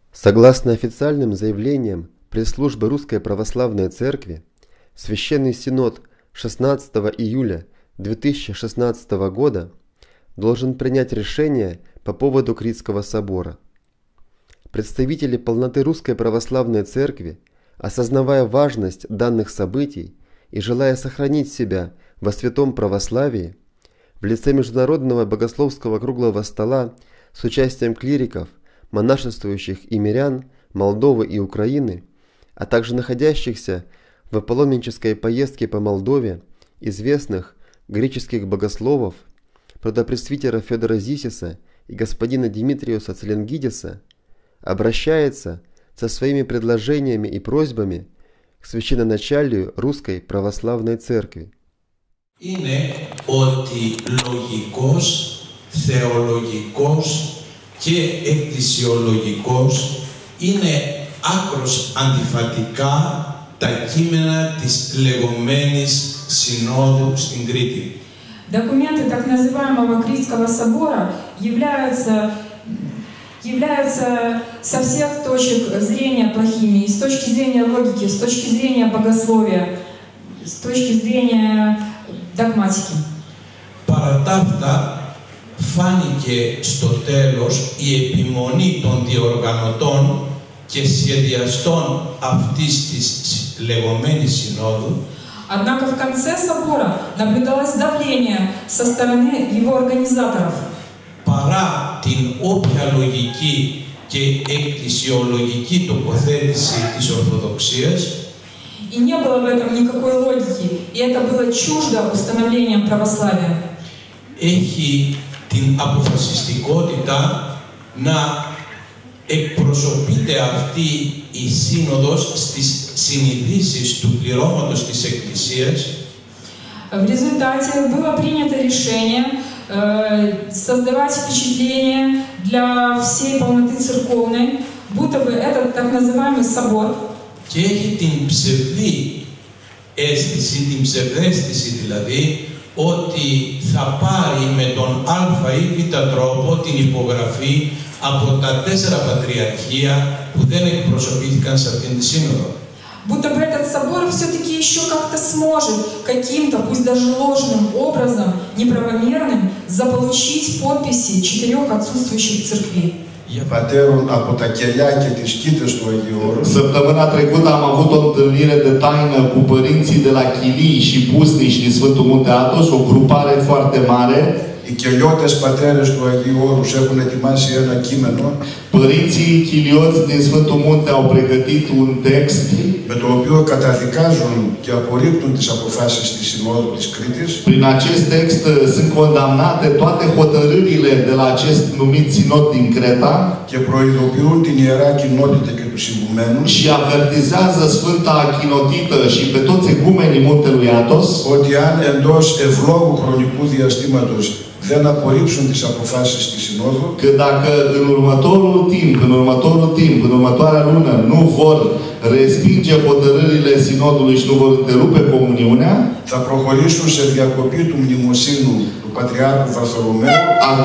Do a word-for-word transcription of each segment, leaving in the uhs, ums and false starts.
Согласно официальным заявлениям пресс-службы Русской Православной Церкви, Священный Синод шестнадцатого июля две тысячи шестнадцатого года должен принять решение по поводу Критского собора. Представители полноты Русской Православной Церкви, осознавая важность данных событий и желая сохранить себя во святом православии, в лице Международного богословского круглого стола с участием клириков, монашествующих и мирян Молдовы и Украины, а также находящихся в паломнической поездке по Молдове известных греческих богословов, протопресвитера Федора Зисиса и господина Димитриуса Целенгидиса, обращается со своими предложениями и просьбами к священноначалию Русской Православной Церкви. Είναι ότι λογικός, θεολογικός και εκκλησιολογικός είναι άκρως αντιφατικά τα κείμενα της λεγόμενης Συνόδου στην Κρήτη. Документы так называемого Критского собора являются, являются со всех точек зрения плохими, и с точки зрения логики, с точки зрения богословия, с точки зрения dogmatiki. Παρά τα αυτά, φάνηκε στο τέλος η επιμονή των διοργανωτών και σχεδιαστών αυτής της λεγόμενης Συνόδου. Однако в конце собора наблюдалось давление со стороны его организаторов. Παρά την όποια λογική και εκκλησιολογική τοποθέτηση της Ορθοδοξίας, и не было в этом никакой логики, и это было чуждо установлением православия. Έχει την αποφασιστικότητα να εκπροσωπείται αυτή η Σύνοδος στις συνειδήσεις του πληρώματος της Εκκλησίας. В результате было принято решение э, создавать впечатление для всей полноты церковной, будто бы этот так называемый собор. Και έχει την ψευδή αίσθηση, την ψευδαίσθηση δηλαδή, ότι θα πάρει με τον α ή β τρόπο την υπογραφή από τα τέσσερα πατριαρχία που δεν εκπροσωπήθηκαν σε αυτήν τη σύνοδο. Будто бы этот собор все-таки еще как-то сможет каким-то, пусть даже ложным образом, неправомерным, заполучить подписи четырех отсутствующих церквей. Πατέρων από τα κελιά και τις σκήτες του Αγίου Όρους. Săptămâna trecută am avut o întâlnire de taină cu părinții de la Chilii și Pusnici din Sfântul Munte Athos, o grupare foarte mare. Οι κελιώτες πατέρες του Αγίου Όρους έχουν ετοιμάσει ένα κείμενο. Părinții chilioți din Sfântul Munte au pregătit un text με το οποίο καταδικάζουν και απορρίπτουν τις αποφάσεις της Συνόδου της Κρήτης. Prin acest text sunt condamnate toate hotărârile de la acest numit Sinod din Creta και προειδοποιούν την Ιερά Κοινότητα και τους συμβουμένους și avertizează Sfânta Chinotită și pe toți egumenii Muntelui Athos ότι αν εντός ευλόγου χρονικού διαστήματος δεν απορρίψουν τις αποφάσεις της Συνόδου, că dacă în următorul timp, în următorul timp, în următoarea lună nu vor respinge hotărârile Sinodului și nu vor întrerupe comuniunea, θα προχωρήσουν σε διακοπή του μνημοσύνου του Πατριάρχου Βαρθολομαίου,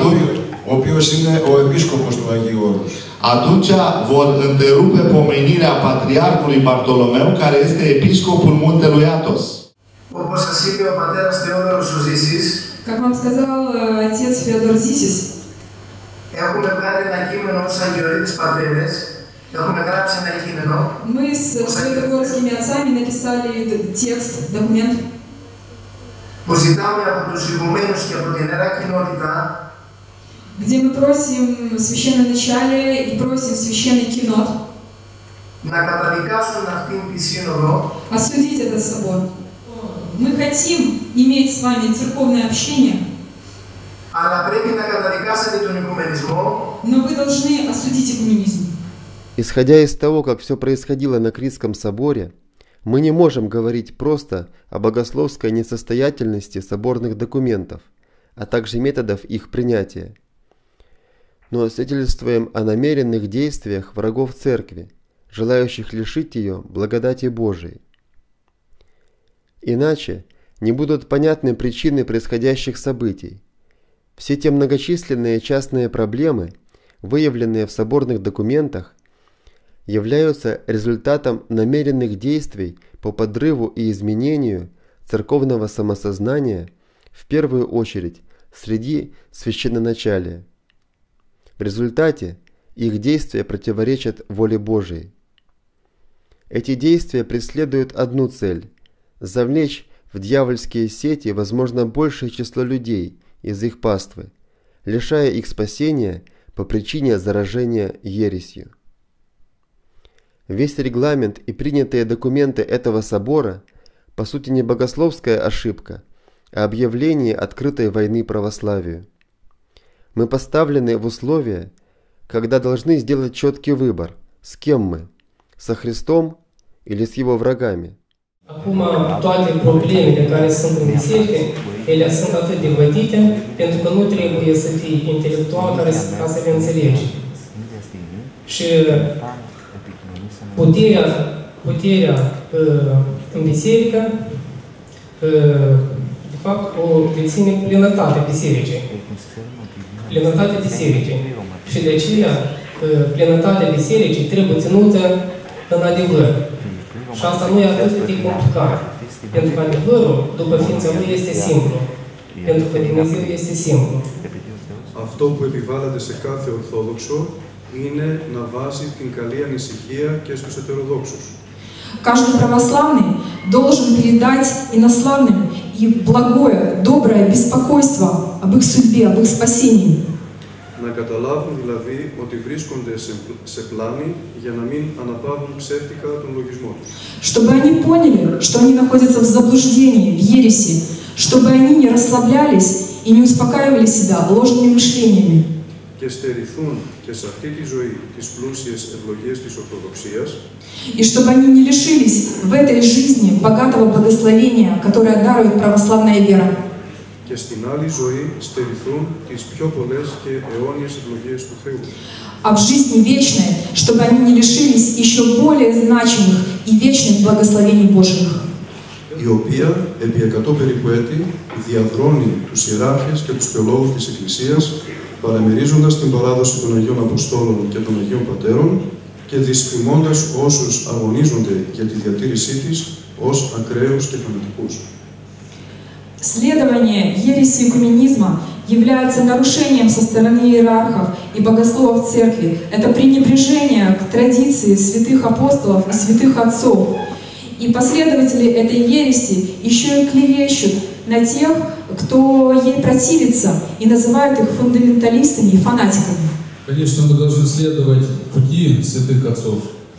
ο οποίος είναι ο επίσκοπος του Αγίου Όρους. Atunci vor întrerupe pomenirea Patriarhului Bartolomeu, care este episcopul Muntelui Athos. Όπως σας είπε ο πατέρας Θεόδωρος ο Ζήσης, как вам сказал отец Феодор Зисис, έχουμε βγάλει ένα κείμενο ως αγιορείτες πατέρες, έχουμε γράψει ένα κείμενο. Мы с святогорскими отцами написали текст, документ, που ζητάμε από τους ηγουμένους και από την Ιερά Κοινότητα, где мы просим священноначалие и просим священный кинот να καταδικάσουν αυτήν τη σύνοδο, осудить этот собор. Мы хотим иметь с вами церковное общение, αλλά πρέπει να καταδικάσετε τον οικουμενισμό, но вы должны осудить экуменизм. Исходя из того, как все происходило на Критском соборе, мы не можем говорить просто о богословской несостоятельности соборных документов, а также методов их принятия, но свидетельствуем о намеренных действиях врагов Церкви, желающих лишить ее благодати Божией. Иначе не будут понятны причины происходящих событий. Все те многочисленные частные проблемы, выявленные в соборных документах, являются результатом намеренных действий по подрыву и изменению церковного самосознания, в первую очередь среди священноначалия. В результате их действия противоречат воле Божией. Эти действия преследуют одну цель – завлечь в дьявольские сети, возможно, большее число людей из их паствы, лишая их спасения по причине заражения ересью. Весь регламент и принятые документы этого собора по сути не богословская ошибка, а объявление открытой войны православию. Мы поставлены в условия, когда должны сделать четкий vârбăr, с кем мы, со Христом или с его врагами. Acum, toate problemele care sunt în biserică, ele sunt atât de vădite, pentru că nu trebuie să fii intelectual care să, ca să le înțelegi. Și puterea, puterea în biserică, de fapt, o deține plinătatea bisericii. Plinătatea bisericii. Și de aceea, plinătatea bisericii trebuie ținută în adevăr. Și asta nu e atât de complicat. Pentru că adevărul, după ființa lui, este simplu. Pentru că Dumnezeu este simplu. Αυτό που επιβάλλεται σε κάθε Ορθόδοξο είναι να βάζει την καλή ανησυχία και στους ετεροδόξους. Каждый православный должен передать инославным и благое, доброе беспокойство об их судьбе, об их спасении. Να καταλάβουν δηλαδή ότι βρίσκονται σε, σε πλάνη για να μην αναπαύουν ψεύτικα τον λογισμό τους. Чтобы они поняли, что они находятся в заблуждении, в ереси, чтобы они не расслаблялись и не успокаивали себя ложными мышлениями. Και στερηθούν και σε αυτή τη ζωή τις πλούσιες ευλογίες της Ορθοδοξίας. И чтобы они не лишились в этой жизни богатого благословения, которое дарует православная вера. Και στην άλλη ζωή στερηθούν τις πιο πολλές και αιώνιες ευλογίες του Θεού. А в жизни вечной, чтобы они не лишились еще более значимых и вечных благословений Божьих. Η οποία, επί εκατό περίπου έτη, διαδρώνει τους ιεράρχες και τους θεολόγους της Εκκλησίας, παραμερίζοντας την παράδοση των Αγίων Αποστόλων και των Αγίων Πατέρων και δυσφημώντας όσους αγωνίζονται για τη διατήρησή της ως ακραίους και φανατικούς. Следование ереси экуменизма является нарушением со стороны иерархов и богословов церкви. Это пренебрежение к традиции святых апостолов и святых отцов. И последователи этой ереси еще и клевещут на тех, кто ей противится, и называют их фундаменталистами и фанатиками. Конечно, мы должны следовать пути святых отцов.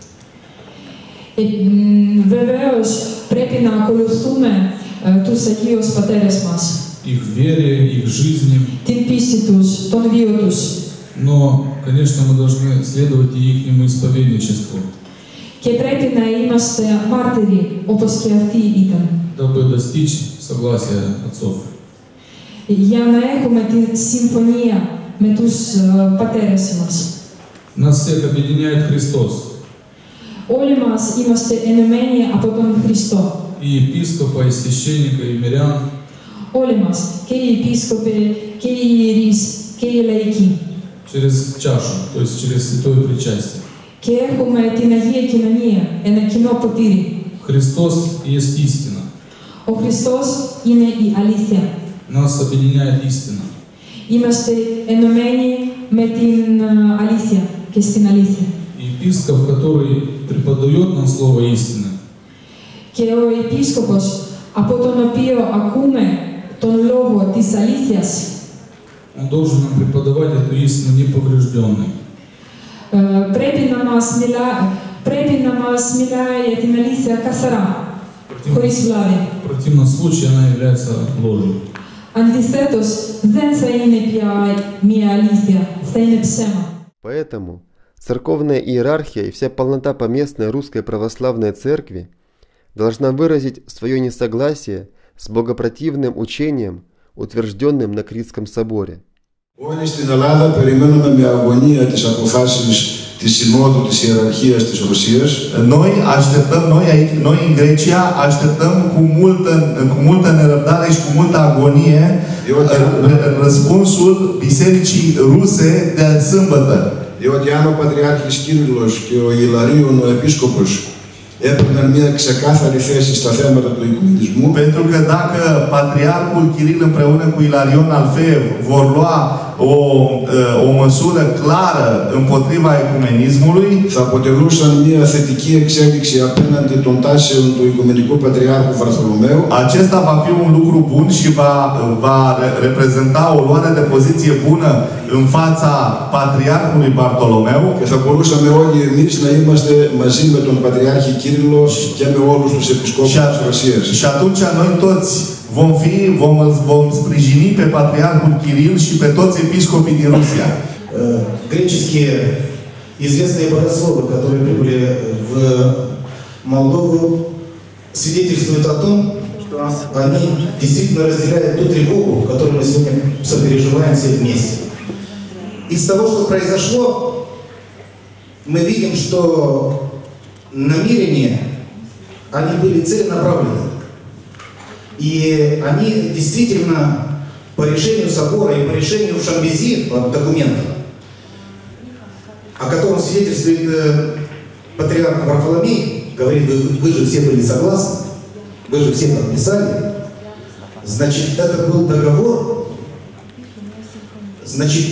Βεβαίως πρέπει να ακολουθούμε τους Αγίους Πατέρες μας. Их вере, их жизни. Την πίστη τους, τον βίο τους. Но, конечно, мы должны следовать и ихнему исповедничеству. Και πρέπει να είμαστε μάρτυροι, όπως και αυτοί ήταν. Дабы достичь согласия отцов. Για να έχουμε την συμφωνία με τους πατέρες μας. Нас всех объединяет Христос. Όλοι μας είμαστε ενωμένοι από τον Χριστό. И епископа, и священника, и мирян. Όλοι μας, και οι επίσκοποι, και οι ιερείς, και οι λαϊκοί. Через чашу, то есть через святое причастие. Και έχουμε την Αγία Κοινωνία, ένα κοινό ποτήρι. Христос есть истина. Ο Χριστός είναι η αλήθεια. Нас объединяет истина. Είμαστε ενωμένοι με την αλήθεια και στην αλήθεια. Епископ, который преподает нам слово истины. Και ο επίσκοπος, από τον οποίο ακούμε τον λόγο της αλήθειας, Он должен нам преподавать эту истину неповрежденной. πρέπει να μας μιλάει, πρέπει να μας μιλάει την αλήθεια καθαρά, χωρίς βλάβη. В противном случае она является ложью. Αντιθέτως, δεν θα είναι πια μια αλήθεια, θα είναι ψέμα. Поэтому церковная иерархия и вся полнота поместной русской православной церкви должна выразить свое несогласие с богопротивным учением, утвержденным на Критском соборе. Όλοι στην Ελλάδα περιμένουμε με αγωνία τις αποφάσεις της Συνόδου της Ιεραρχίας της Ρωσίας. Noi așteptăm, noi aici, noi în Grecia, așteptăm cu multă, cu multă nerăbdare și cu multă agonie răspunsul Bisericii Ruse de sâmbătă. Διότι αν ο Πατριάρχης Κύριλλος και ο Ιλαρίων ο Επίσκοπος έπαιρναν μια ξεκάθαρη θέση στα θέματα του οικουμενισμού. Pentru că dacă Patriarhul Chiril împreună cu Ilarion Alfeev vor lua o, o măsură clară împotriva ecumenismului, θα αποτελούσαν μια θετική εξέλιξη απέναντι των τάσεων του Οικουμενικού Πατριάρχου Βαρθολομαίου. Acesta va fi un lucru bun și va, va reprezenta o luare de poziție bună în fața Patriarhului Bartolomeu. Και θα μπορούσαμε όλοι εμείς να είμαστε μαζί με τον Πατριάρχη Κύριλλο και με όλους τους επισκόπους της Ρωσίας. Și atunci noi toți vom fi, vom, vom sprijini pe Patriarhul Kiril și pe toți episcopii din Rusia. Греческие известные богословы, которые прибыли в Молдову, свидетельствуют о том, что они действительно разделяют ту тревогу, которую мы сегодня сопереживаем все вместе. Из того, что произошло, мы видим, что намерения, они были целенаправлены. И они действительно по решению собора и по решению Шамбези, по документам, о котором свидетельствует патриарх Варфоломей, говорит, вы, вы же все были согласны, вы же все подписали, значит, это был договор, значит,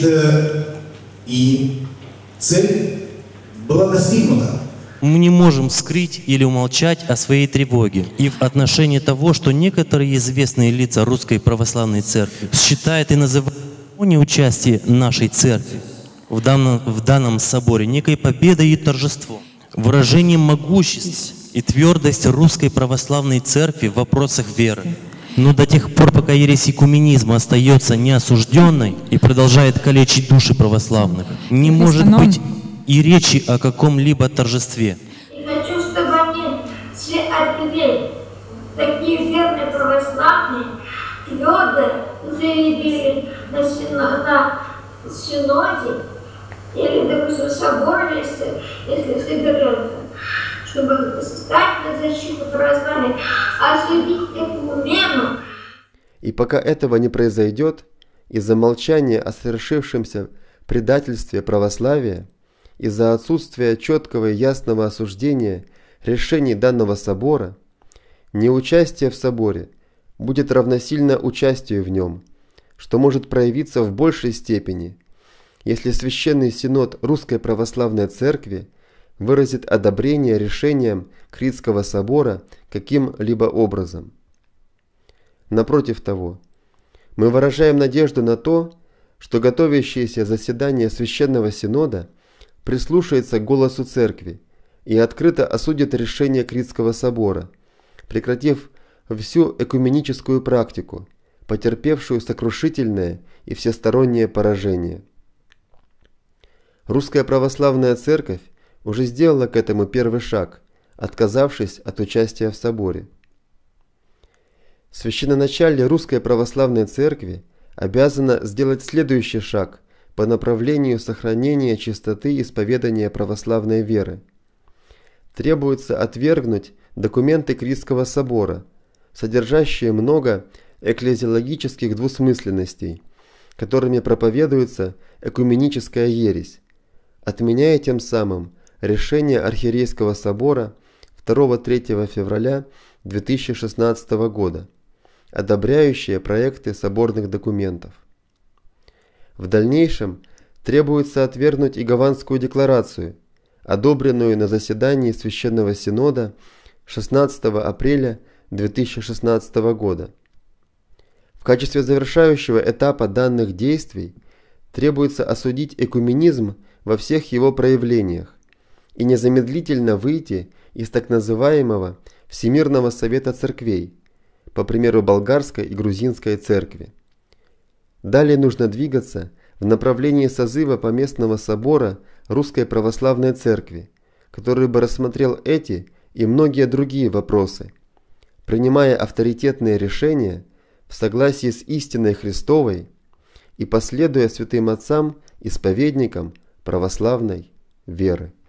и цель была достигнута. Мы не можем скрыть или умолчать о своей тревоге и в отношении того, что некоторые известные лица Русской Православной Церкви считают и называют неучастие нашей Церкви в данном, в данном соборе некой победой и торжеством, выражением могущества и твердости Русской Православной Церкви в вопросах веры. Но до тех пор, пока ересь экуменизма остается неосужденной и продолжает калечить души православных, не может быть и речи о каком-либо торжестве. И хочу, чтобы они все архиереи, такие верные православные, твердо заявили на, сино, на синоде или, допустим, соборе, если, если соберется, чтобы стать на защиту православия, осудить экумену. И пока этого не произойдет, из-за молчания о совершившемся предательстве православия, из-за отсутствия четкого и ясного осуждения решений данного собора, неучастие в соборе будет равносильно участию в нем, что может проявиться в большей степени, если Священный Синод Русской Православной Церкви выразит одобрение решениям Критского собора каким-либо образом. Напротив того, мы выражаем надежду на то, что готовящееся заседание Священного Синода прислушается к голосу Церкви и открыто осудит решение Критского собора, прекратив всю экуменическую практику, потерпевшую сокрушительное и всестороннее поражение. Русская Православная Церковь уже сделала к этому первый шаг, отказавшись от участия в соборе. Священноначалие Русской Православной Церкви обязано сделать следующий шаг по направлению сохранения чистоты исповедания православной веры. Требуется отвергнуть документы Критского собора, содержащие много экклезиологических двусмысленностей, которыми проповедуется экуменическая ересь, отменяя тем самым решение Архиерейского собора второго-третьего февраля две тысячи шестнадцатого года, одобряющее проекты соборных документов. В дальнейшем требуется отвергнуть и Гаванскую декларацию, одобренную на заседании Священного Синода шестнадцатого апреля две тысячи шестнадцатого года. В качестве завершающего этапа данных действий требуется осудить экуменизм во всех его проявлениях и незамедлительно выйти из так называемого Всемирного Совета Церквей, по примеру Болгарской и Грузинской церкви. Далее нужно двигаться в направлении созыва Поместного собора Русской Православной Церкви, который бы рассмотрел эти и многие другие вопросы, принимая авторитетные решения в согласии с истиной Христовой и последуя святым отцам, исповедникам православной веры.